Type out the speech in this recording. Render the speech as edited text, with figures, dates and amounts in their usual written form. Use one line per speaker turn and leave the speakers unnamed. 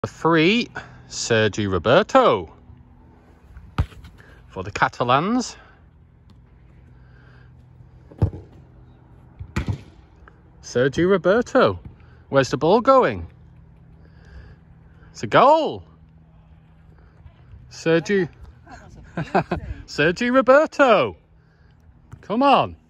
Free Sergi Roberto for the Catalans. Sergi Roberto. Where's the ball going? It's a goal. Sergi. Sergi Roberto. Come on.